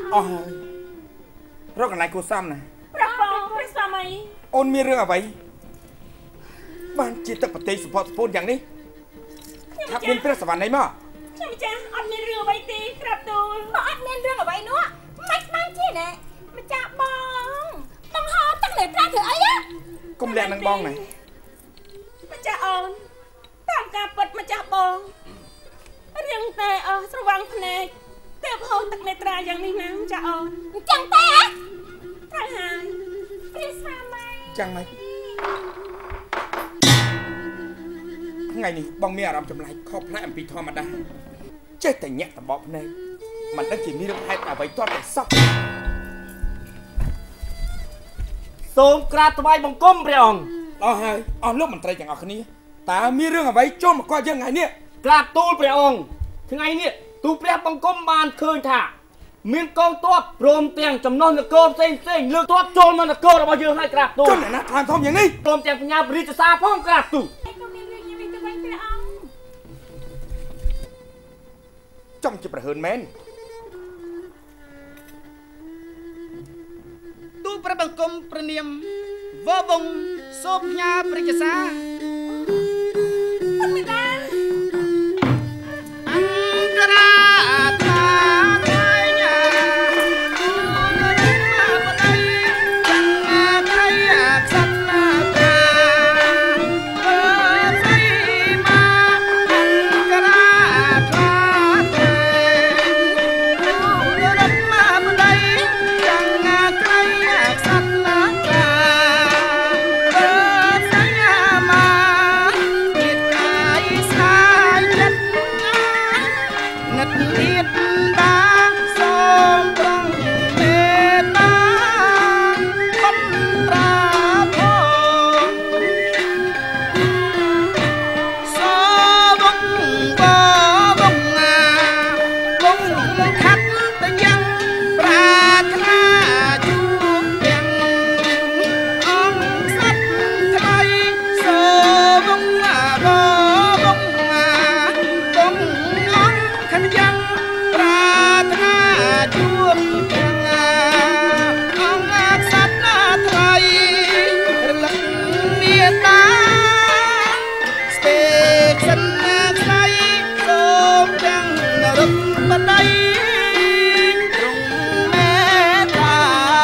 อ๋อรถกันไหนกูซ้ำนะรับรองพระสามัยโอนมีเรื่องอะไรบ้านจิตตปฏิสุภาพพูดอย่างนี้ทับบินพระสวรรค์ไหนมาใช่ไหมจ๊ะอันมีเรื่องไว้ตีครับตูนบอกอันมีเรื่องเอาไว้เนาะไม่บ้านที่ไหนมันจะบองต้องหอตั้งไหนพระถือไอ้ยะกุมแรงนังบองไหนมันจะอ่อนตามการเปิดมันจะบองเรื่องแต่สว่างพเนจเติบโตตักในตราอย่างนี้นะมันจะอ่อนจังแต่ทางหายพระสามัยจังไหมไงนี่บองมีอารมณ์จำไรข้อพระอัมพีทอมาได้เจ๊แต่แง่แต่บอกในมันตั้งจีมีเรื่องให้แต่ไว้ทอดแต่ซับทรงกราบถวายบังคมพระองค์อ๋อเฮ้ยอ๋อเรื่องมันไตรอย่างเอาคนนี้แต่มีเรื่องอะไรโจมก็ยังไงเนี่ยกราบทูลพระองค์ทั้งไงเนี่ยตูเปรียบบังคมบานคืนท่ามีกองตัวรวมเตียงจำนวนตะโกนเซ็งเลือกตัวโจรมันตะโกนเรามาเยอะให้กราบตูจนไหนนะทางทอมอย่างนี้รวมเตียงปัญญาบริจาคพ้องกราบตูจ้องจะประเหินแมนตูประบังคมประเนียมวบงโซบญาปริจสาไม่ได้อังกราตาไทยญามาปนัยจังมาไทยสัตนาตาเปิดไฟมาอังกราตาไทยรถมาปนัยจังมาไทยสัตนาตาเปิดไฟมาจิตใจสายเย็นนัดเลียดตาสมปรองเมตตาคำราพงสบงบ่บงบงขัดแต่ยังปรารถนาจูบยังองสัตว์ไทยสบงบ่บงบงองขันยังปรารถนาจูบยังองสัตว์ไทยระลักเมียตาสเตชันไทยสมยังรบบันไดตรงแม่ตา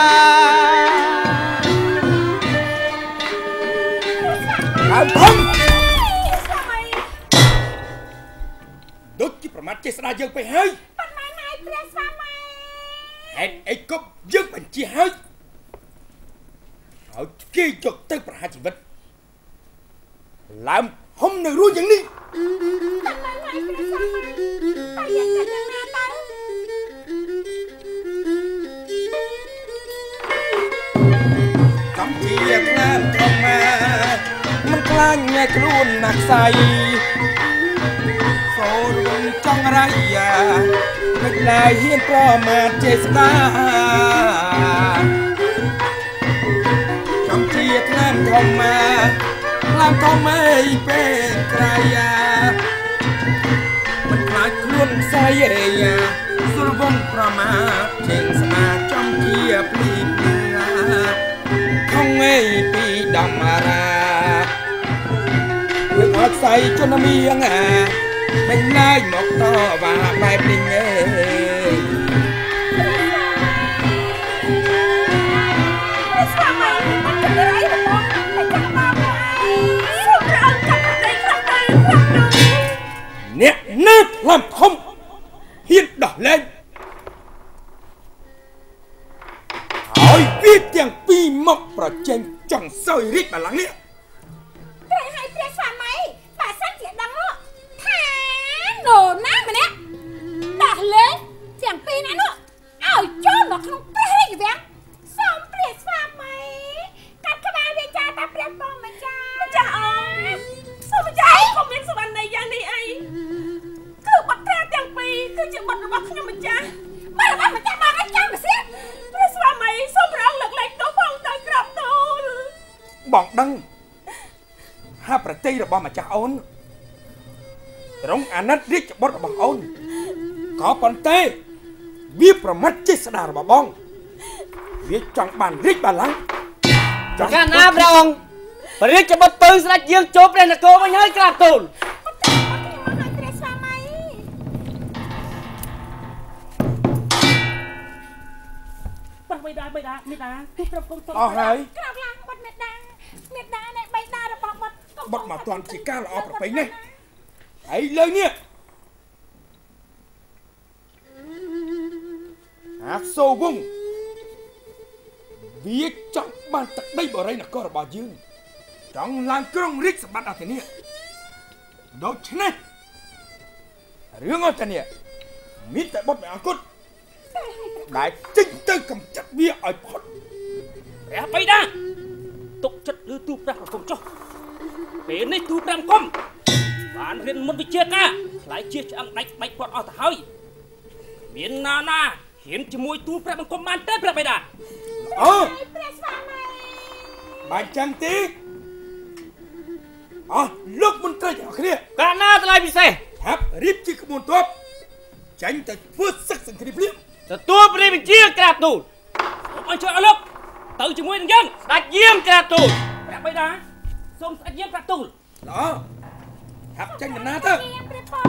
ทางทอมดุจที่ประมาทเจษฎาเยอะไปเฮ้ยปัญหาไหนพระสามัยเห็นไอ้กบยึดมันจีเฮ้ยเอาขี้จกตึกประหารชีวิตlàm không được luônอย่างนี้ปัญหาไหนพระสามัยไปยังกันยังไงไปคำเทียบน้ำทองมามันกลางไงครูนหนักใสโซรุนจ้องอะไรไม่ได้เฮียนเพราะมาเจษฎาคำเทียบน้ำทองมาlàm con mây bên cày mình phải luôn say rồi vong prama trên sa trong kia pin không mây pi đầm ra đừng hót say cho nó miếng bên lai một to và bài bình nét nét làm không hiện đỏ lên hỏi viết tiếng pi mọc vào trên trong sơi rít bà lắng nè cái hai tia xả máy bà sát chuyện đắng đó thả đồ nát mà nè đỏ lên tiếng pi nè nó ảo cho nó không biết gì vậy xong tia xả máy cắt cái ba về cha ta tia bom mà cha ơi sao mà cha không biết sao anh này giang đi ai cứ bật ra tiếng pi cứ chịu bật bật nhưng mà cha mà cha ba cái cha mà xét tia xả máy xong rồi ông lực lại đổ phong tới gặp tôi bọn đăng haiประเทศเราบอกมาจากโอนร้องอันนั้นเรียกจากบอสบอกโอนขอปนเต้វាប្រមាថចេស្តារបស់បងវាចង់បានរាជបល្ល័ង្កចង់កាលណាព្រះអង្គព្រះរាជបុត្រទៅស្ដេចយាងចូលព្រះនគរវិញហើយក្រាបទូលព្រះស្វាមីបបៃតាមេតាព្រឹបគុំទៅអស់ហើយក្រោកឡើងបុតមេតានៃបៃតារបស់បុតមកទាន់ជាការល្អប្រពៃនេះហើយលើនេះអាសូវងវាចង់បានទឹកដីបរិយនគររបស់យើងចង់ឡើងក្រុងរាជសម្បត្តិអធិនាដូច្នេះរឿងអធិនាមានតែបុតអង្គុតដែលចេញទៅកំចាត់វាឲ្យផុតព្រះបៃតាទុកចិត្តលើទូព្រះប្រគំចុះពេលនេះទូព្រះគុំបានរៀនមុនវិជាការខ្លាយជាឆ្អឹងដាច់បាច់គាត់អស់ទៅហើយមានណាហ៊ានជាមួយទូព្រះបង្គំបានទេព្រះបៃតាព្រះស្វាមីបានចាំទេអស់លោកមន្ត្រីទាំងអស់គ្នាកាលណាថ្លៃពិសេសហាប់រៀបជាក្បួនទ័ពចាញ់ទៅធ្វើសឹកសង្គ្រាមភ្លាមទទួលព្រះបញ្ជាក្រាបទូលអញ្ជើញឲ្យលោកទៅជាមួយនឹងយើងស្ដេចយាងក្រាបទូលព្រះបៃតាសូមស្ដេចយាងក្រាបទូលល្អហាប់ចាញ់ដំណើរទៅព្រះពរ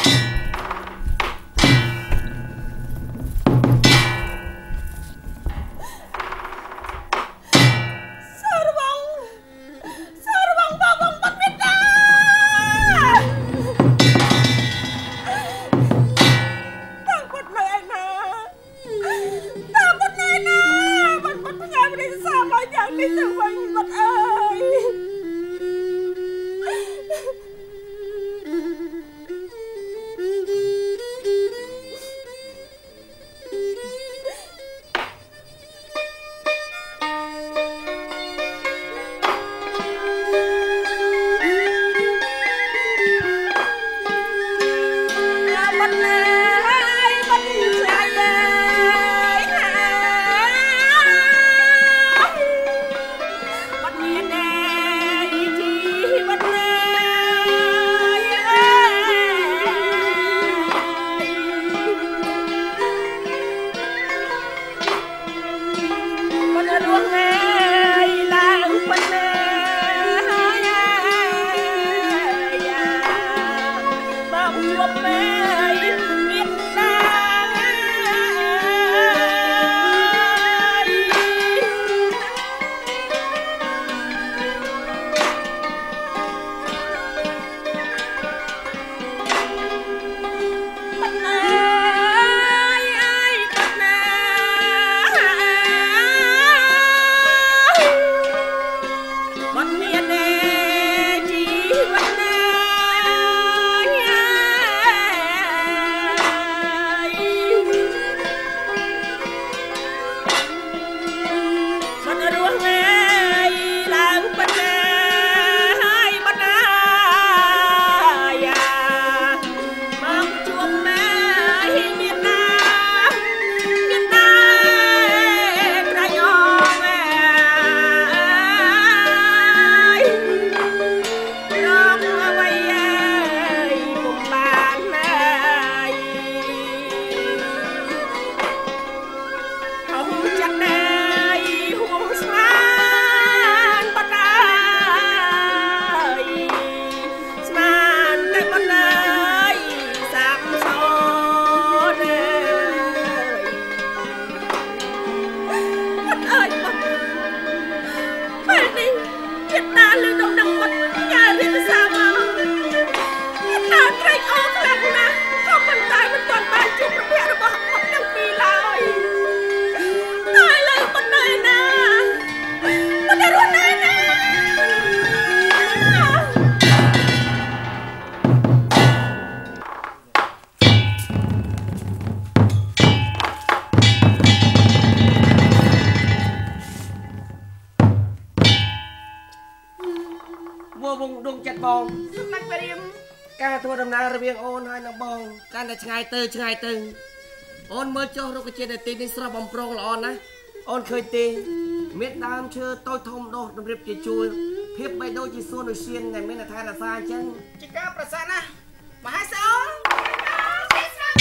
ការធ្វើដំណើររវាងអូនហើយនឹងបងកាន់តែឆ្ងាយទៅអូនមើលចុះរុក្ខជាតិនៅទីនេះស្រស់បំប្រងល្អណាស់អូនឃើញទេមានដើមឈើតូចធំដុះតម្រៀបជាជួរភាពបីដូចជាសួនឧស្សាហ៍ដែលមានថែរក្សាអញ្ចឹងជាការប្រសើរណាស់មហាសូរ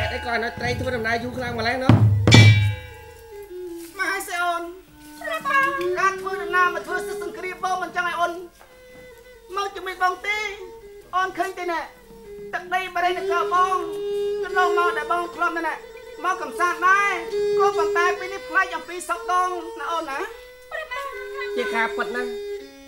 ไอ้ก่อนนะไตรทั่วดำนายอยู่ข้างมาแล้วเนาะมาให้เซออนการทั่วดำนามาทั่วศึกสังครีบมันจังไอออนមកជាមួយបងទេអូនឃើញទេណែទឹកដីបរិយាកាសបងកន្លងមកដែលបងធ្លាប់ណែមកកំសាន្តដែរក៏ប៉ុន្តែពេលនេះផ្លាច់អំពីសពដងណាអូនណាជាការពិតណាស់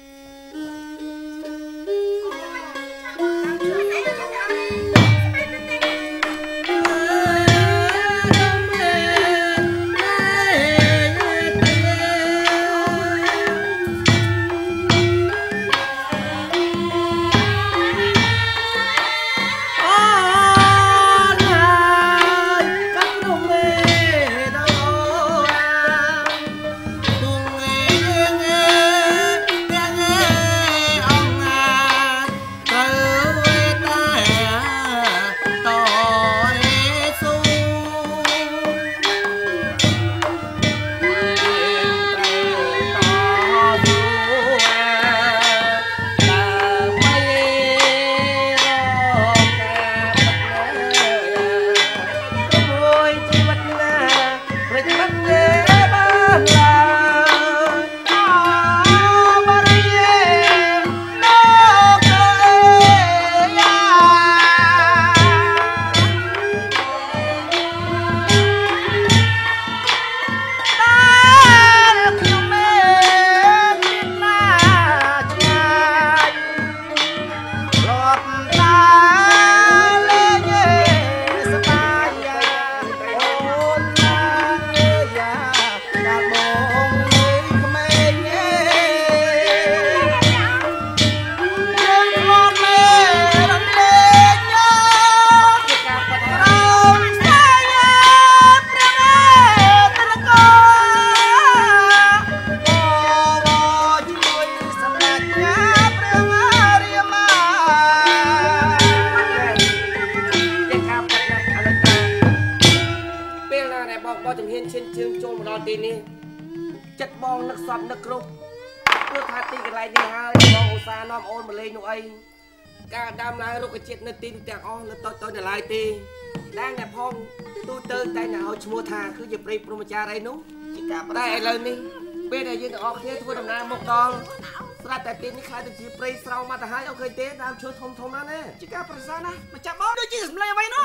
ចិត្តបងនឹកសពនឹកគ្រប់ព្រោះថាទីកន្លែងនេះហើយបងឧស្សាហ៍នាំអូនមកលេងនោះអីការដាំឡើងរុក្ខជាតិនៅទីនេះទាំងអស់នៅតូចនៅឡើយទេដែលអ្នកផងទូទៅតែអ្នកឲ្យឈ្មោះថាគឺជាព្រៃព្រហ្មចារីយ៍នោះជាការតែឥឡូវនេះពេលដែលយើងទាំងអស់គ្នាធ្វើដំណើរមកដល់ស្រាប់តែទីនេះខ្លាចទៅជាព្រៃស្រោមមកទៅហើយអូខេទេដើមឈើធំធំណាស់ណាជាការប្រសើរណាស់មកចាប់បងដូចជាសម្លេងអ្វីនោះ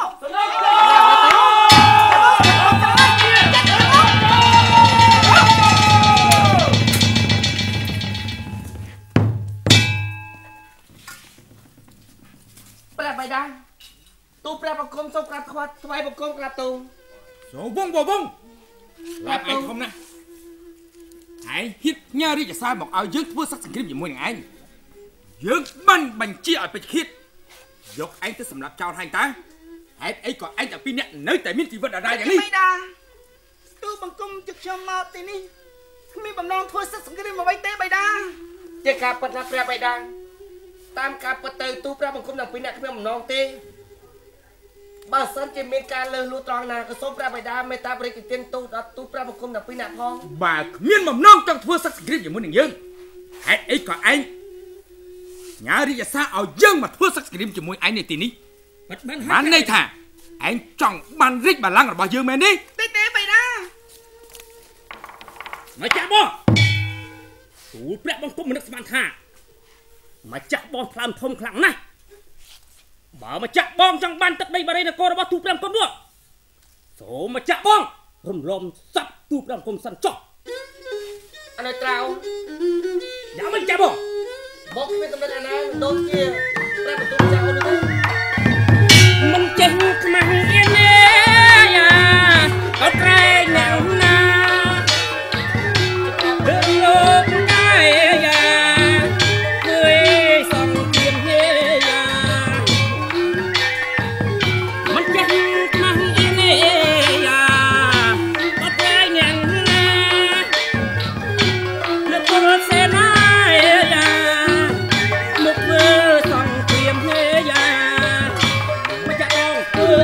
ព្រះបិតាទូព្រះបង្គំសូមក្រាបខ្វាត់ថ្វាយបង្គំក្រាបទូសូវងឡាប់ឯងធំណាស់ឯងហ៊ានញ៉ារាជសារមកឲ្យយើងធ្វើសក្តិសង្គ្រាមជាមួយនឹងឯងយើងបានបញ្ជាឲ្យពេជ្រឃាតយកឯងទៅសម្លាប់ចោលហើយតើហេតុអីក៏ឯងតែពីរនាក់នៅតែមានជីវិតដដែលយ៉ាងនេះបិតាទូបង្គំជឹកខ្ញុំមកទីនេះគ្មានបំណងធ្វើសក្តិសង្គ្រាមអ្វីទេបិតាជាការពិតណាស់ព្រះបិតាតាមការពិតទៅទូព្រះបង្គំទាំងពីរនាក់គ្មានបំណងទេបើសិនជាមានការលើសលួចត្រង់ណាក៏សូមព្រះបិតាមេត្តាបរិយាទានទូដល់ទូព្រះបង្គំទាំងពីរនាក់ផងបើគ្មានបំណងចង់ធ្វើសក្តិសង្គ្រាមជាមួយនឹងយើងហេតុអីក៏ឯងញ៉ារាជសារឲ្យយើងមកធ្វើសក្តិសង្គ្រាមជាមួយឯងនៅទីនេះបានន័យថាឯងចង់បានរាជបល្ល័ង្ករបស់យើងមែនទេទេបិតាមកចាក់បងទូព្រះបង្គំមិននឹកស្មានថាមកចាក់បងថ្លើមធំខ្លាំងណាស់បើមកចាក់បងចង់បានទឹកដីបរិយានគររបស់ទូព្រះបង្គំនោះសូមមកចាក់បងរំលំសັບទូព្រះបង្គំសិនចុះអនុត្រោយ៉ាងមិនចាក់បងគ្មានកំណត់ណាដូចជាព្រះបង្គំចាក់អូនទេមិនចេះខ្មាស់អៀនទេយ៉ាក៏ត្រែងអ្នកណាលោកដែរយ៉ាជួយសង្គ្រាមហេយ៉ាមិនចេះខ្មាស់អៀនទេយ៉ាក៏ត្រែងអ្នកណាលោកពលសេនាយ៉ាមកធ្វើសង្គ្រាមហេយ៉ាមកចាក់បងធ្វើ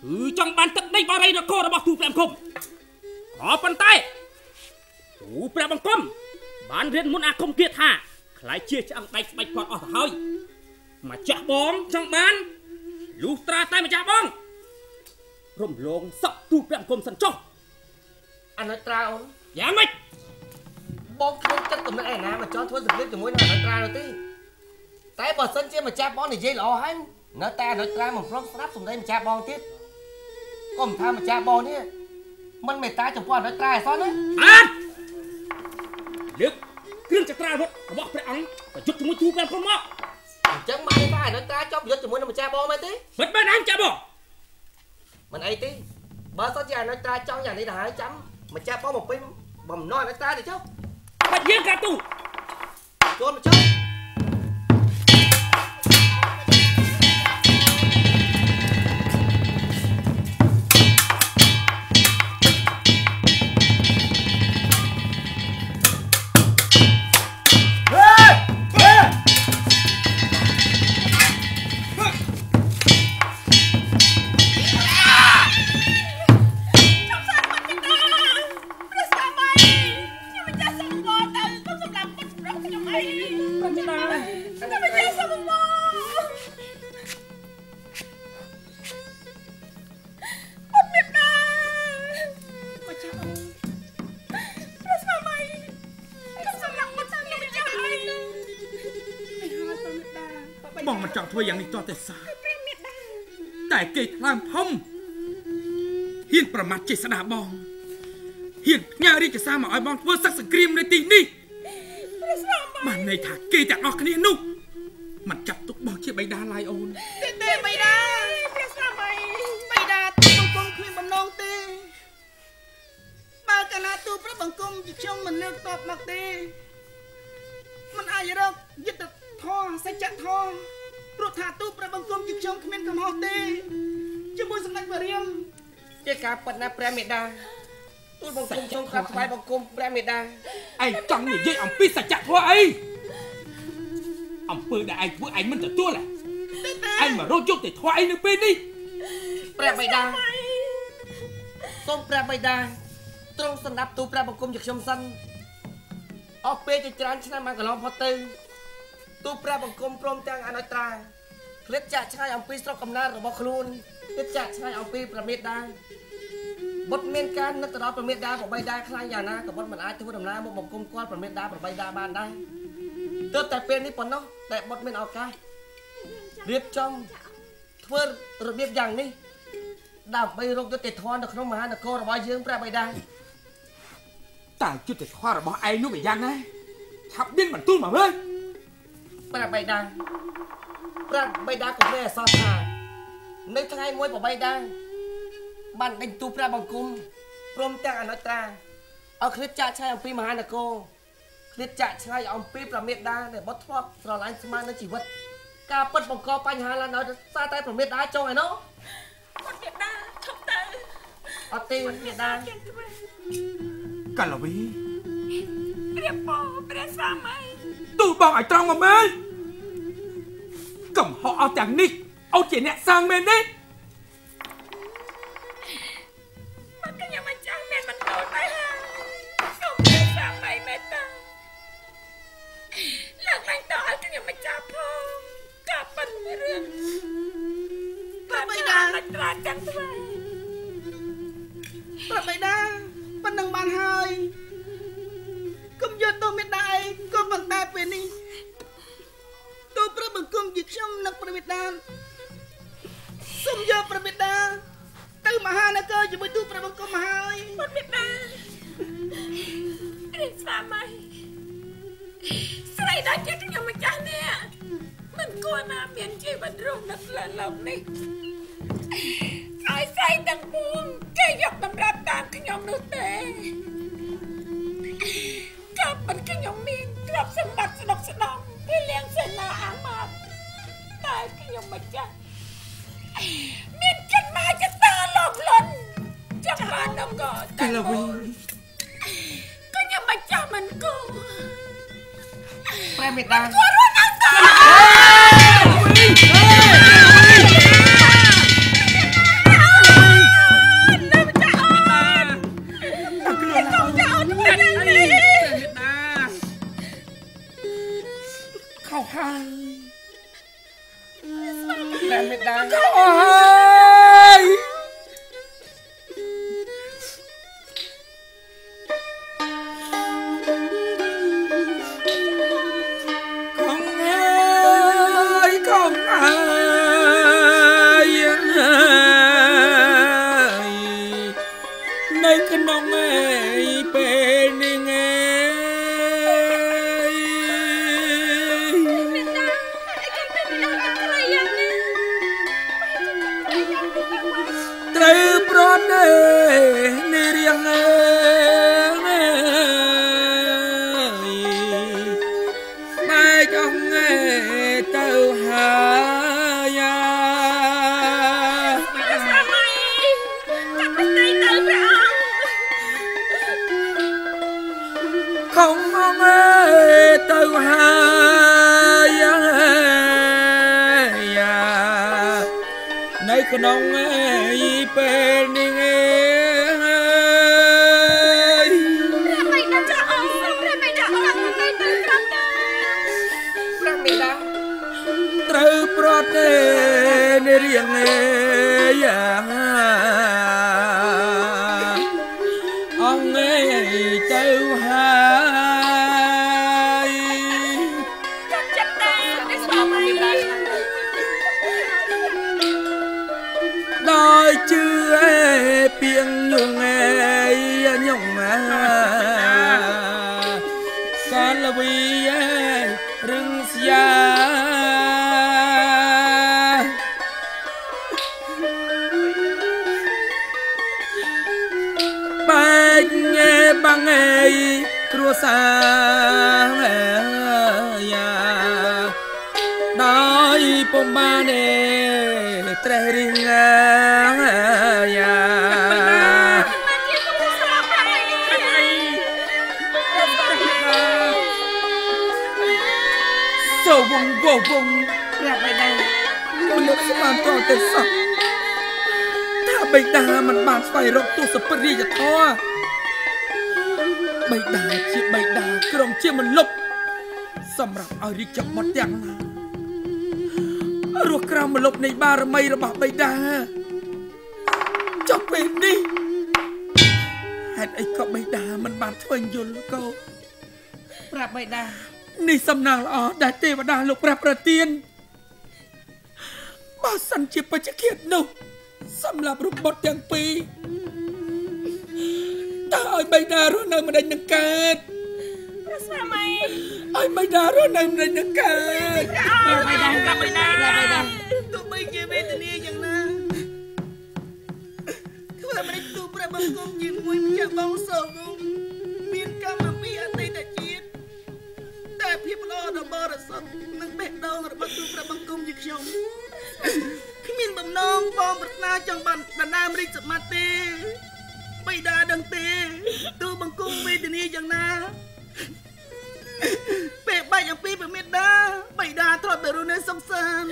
คือจังบันตักได้บารายนครរបស់ទូព្រះបង្គំក៏ប៉ុន្តែទូព្រះបង្គំបានរៀនមុនអាគមគាថាខ្លាយជាឆ្អឹងដៃស្បែកផាត់អស់ទៅហើយម្ចាស់បងចង់បានលុះត្រាតែម្ចាស់បងរំលងសក់ទូព្រះបង្គំសិនចុះអនុត្រាអូនយ៉ាងម៉េចបងគ្មានចិត្តកំណត់ឯណាមកចង់ធ្វើសម្ភារជាមួយនឹងអនុត្រានោះទេតែបើសិនជាម្ចាស់បងនិយាយល្អហើយនៅតែអនុត្រាមិនព្រមស្ដាប់សម្ដីម្ចាស់បងទៀតកុំថាម្ចាស់បងនេះមិនមេត្តាចំពោះអនុត្រាអសោះណាបានលើកគ្រឿងចក្រាវុធរបស់ព្រះអង្គប្រយុទ្ធជាមួយទូព្រះបង្គំមកអញ្ចឹងបានថាអនុត្រាចប់ប្រយុទ្ធជាមួយនឹងម្ចាស់បងមែនទេមិនមែនអញចាបងមិនអីទេបើសិនជាអនុត្រាចង់យ៉ាងនេះទៅហើយចាំម្ចាស់បងមកពេញបំណងអនុត្រាទៅចុះបាច់យើងកាទូចូលមកចុះបងមិនចង់ធ្វើយ៉ាងនេះតតែសាតែគេថ្លើមធំហ៊ានប្រមាថចេស្តាបងហ៊ានផ្ញើរាជសារមកឲ្យបងធ្វើសឹកសង្គ្រាមនៅទីនេះបានន័យថាគេទាំងអស់គ្នានោះមិនចាប់ទុកបងជាបិតាឡើយអូនទេបិតាព្រះស្វាមីបិតាទូបង្គំគ្មានបំណងទេបើកាលណាទូព្រះបង្គំជាខ្ញុំមិនលើកតបមកទេមិនអាចរកយុទ្ធធម៌សច្ចធម៌ព្រោះថាទូព្រះបង្គំជាខ្ញុំគ្មានកំហុសទេជាមួយសម្ដេចព្រះរាមជាការប៉ັດណាព្រះមេដាទូបង្គំខ្ញុំក្រាបថ្វាយបង្គំព្រះមេដាឯងចង់និយាយអំពីសច្ចធម៌អីអំពើដែលឯងធ្វើឯងមិនទទួលឯងមករត់យកទៅថ្វាយនៅពេលនេះព្រះមេដាសូមព្រះមេដាទ្រង់សម្រាប់ទូព្រះបង្គំជាខ្ញុំសិនអស់ពេលជាច្រើនឆ្នាំមកកន្លងផុតទៅទូព្រះបង្គំព្រមទាំងអនុត្រាឃ្លាតចាក់ឆ្ងាយអំពីស្រុកកំណើតរបស់ខ្លួនឃ្លាតចាក់ឆ្ងាយអំពីព្រះមេដាបុត្រមានការនឹកទៅដល់ព្រះមេដាប្របីដាខ្លាំងយ៉ាងណាក៏បុត្រមិនអាចធ្វើដំណើរមកបង្គំគាត់ព្រះមេដាប្របីដាបានដែរទើបតែពេលនេះប៉ុណ្ណោះតែបុត្រមានឱកាសរៀបចំធ្វើរបៀបយ៉ាងនេះដើម្បីរកយុត្តិធម៌នៅក្នុងមហានគររបស់យើងព្រះបិតាតើយុត្តិធម៌របស់ឯងនោះវាយ៉ាងណាឆាប់មានបន្ទូលមកមើលព្រះបិតាព្រះបិតាក៏មានអសរថានៅថ្ងៃមួយព្រះបិតាបានដេញទូព្រះបង្គំព្រមទាំងអនុត្រាឲ្យឃ្លាតចាក់ឆ្ងាយអំពីមហានគរឃ្លាតចាក់ឆ្ងាយអំពីព្រះមេដាដែលបុត្រធ្លាប់ស្រឡាញ់ស្មាននៅជីវិតការពិតបង្កបញ្ហាឡើងដោយសារតែព្រះមេដាចុងឯណោះព្រះមេដាឈប់ទៅអត់ទេមេដាកាលវីព្រះពោព្រះស្វាមីទូបងឲ្យត្រង់មកមើលកំហុសអស់ទាំងនេះអូនជាអ្នកសាងមែនទេមកខ្ញុំមិនចង់មានបន្ទោសទៅសូមព្រះស្វាមីមេត្តាលើកឡើងតឲ្យខ្ញុំមិនចាប់ផងការពិតរឿងព្រះបិតាមិនត្រាស់ទាំងស្វ័យព្រះបិតាប៉ុណ្ណឹងបានហើយកុំយកទោសមេដាឯងក៏ប៉ុន្តែពេលនេះទូព្រះបង្គំជាខ្ញុំនិងព្រះបិតាសូមយកព្រះបិតាទៅមហានគរជាមួយទូព្រះបង្គំមកហើយព្រះបិតាព្រះស្វាមីស្រីដល់ជាខ្ញុំម្ចាស់នេះមិនគួរណាមានជីវិតរស់នៅលើលោកនេះឲ្យស្រីទាំងពួងគេយកតម្រាប់តាមខ្ញុំនោះទេក៏ប៉ុន្តែខ្ញុំមានទ្រព្យសម្បត្តិស្ដុកស្ដម្ភពីលៀងសេនាអាម៉ាត់តែខ្ញុំម្ចាស់មានចិត្តមកចិត្តតលោភលន់ចាំបានដល់ក៏កាលវីខ្ញុំម្ចាស់មិនគួរព្រះមេដាគួររស់នៅតើត្រូវប្រណេនេះរៀងបែកអង្គទៅហើយខំអង្គទៅហើយនៅក្នុងពេលនេះត្រូវប្រត់ទេនេះរៀងអង្គទៅហើយចិត្តតែនេះស្វាមីដោយជឿពីងញងញងកាលវីរឹងស្យាបែកបាំងគ្រួសារដោយពំបានត្រេះរិងសូវងវងប្រាប់បៃតាកូនលោកស្មានតទៅសោះថាបៃតាមិនបានស្វែងរកទស្សពិតរាជធម៌បៃតាជាបៃតាក្រុងជាមិនលុបសម្រាប់ឲ្យរាជបុត្រទាំងណារស់ក្រោមម្លប់នៃបារមីរបស់បៃតាចុះពេលនេះហេតុអីក៏បៃតាមិនបានធ្វើយល់កូនប្រាប់បៃតានេះសំណាងល្អដែលទេវតាលោកប្រាប់ប្រទានបើសិនជាបច្ចុប្បន្ននោះសម្រាប់រូបបុត្រទាំងពីរតើឲ្យបៃតារស់នៅមិនដេញនឹងកើតព្រះស្វាមីឲ្យបៃតារស់នៅមិនដេញនឹងកើតបៃតាទោះបីជាវេទនាយ៉ាងណាធ្វើមិនទូព្រះបង្គំជាមួយម្ចាស់បងសូវមានកម្មអំពីអតីតជាតិតែភាពល្អដ៏បរិសុទ្ធនិងបេះដូងរបស់ទូព្រះបង្គំជាខ្ញុំគ្មានបំណងបងប្រាថ្នាចង់បានដណ្ដើមរាជសម្បត្តិទេបៃតាដឹងទេទូបង្គំវេទនាយ៉ាងណាពេលបាច់អំពីព្រះមេត្តាបៃតាទ្រាំតែរស់នៅសុខសាន្ត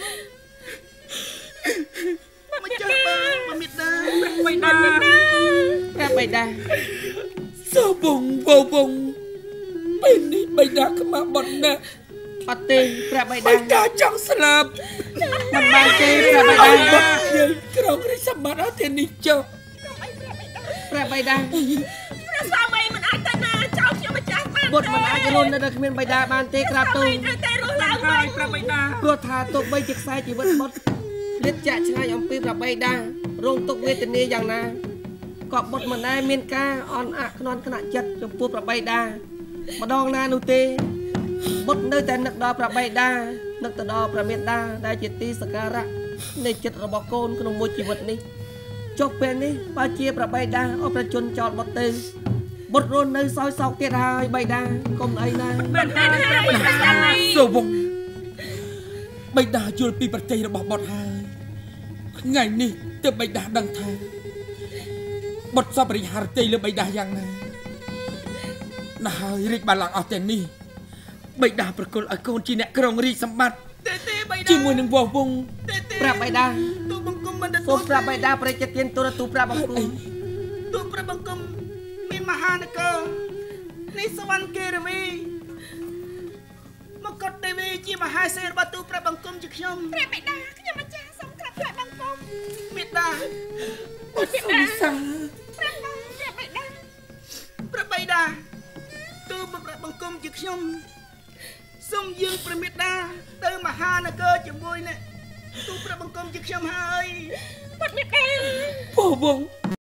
មកចាស់បងព្រះមេត្តាបៃតាព្រះបៃតាសូវងពេលនេះបៃតាខ្មាស់បត់ណាស់អត់ទេព្រះបៃតាចង់ស្លាប់មិនបានទេព្រះបៃតាយើងក្រុងរាជសម្បត្តិអត់ទេនេះចុះព្រះបៃតាព្រះស្វាមីមិនអាចទៅណាចោលខ្ញុំម្ចាស់បានបុត្រមិនអាចរស់នៅគ្មានបៃតាបានទេក្រាបទូលតែរស់ឡើងហើយព្រះបៃតាព្រោះថាទុកបីជាខ្សែជីវិតបុត្រលាតចាក់ឆ្ងាយអំពីព្រះបៃតារងទុកវេទនាយ៉ាងណាក៏បុត្រមិនដែលមានការអន់អាក់ខ្នន់ខ្នាក់ចិត្តចំពោះព្រះបៃតាម្ដងណានោះទេបុត្រនៅតែនឹកដល់ព្រះបៃតានឹកទៅដល់ព្រះមេត្តាដែលជាទីសក្ការៈនៃចិត្តរបស់កូនក្នុងមួយជីវិតនេះចុះពេលនេះបើជាព្រះបៃតាអបប្រជជនចោលបុត្រទៅបុត្ររស់នៅសោយសោកទៀតហើយបៃតាកុំអីណាសូវងបៃតាយល់ពីប្រទេសរបស់បុត្រហើយថ្ងៃនេះទើបបៃតាដឹងថាបុត្រសពរិហារតីលើបៃតាយ៉ាងណាណាហើយរាជបល្ល័ង្កអស់ទាំងនេះបៃតាប្រគល់ឲ្យកូនជាអ្នកក្រុងរាជសម្បត្តិជាមួយនឹងវងប្រាប់បៃតាទូបង្គំមិនសូមប្រាប់បៃតាប្រជទានទូរទូប្រាប់បង្គំទូប្រាប់បង្គំមានមហានគរនេះសវណ្ណគិរវីមកកត់ទេវីជាមហាសេនរបស់ទូប្រាប់បង្គំជាខ្ញុំព្រះបៃតាខ្ញុំម្ចាស់សូមក្រាបថ្វាយបង្គំមេត្តាពុទ្ធសាសនាព្រះបៃតាទូប្រាប់បង្គំជាខ្ញុំសូមយើងព្រះមេត្តាទៅមហានគរជាមួយនេះទូព្រះបង្គំជាខ្ញុំហើយពុទ្ធមេត្តាពោះវង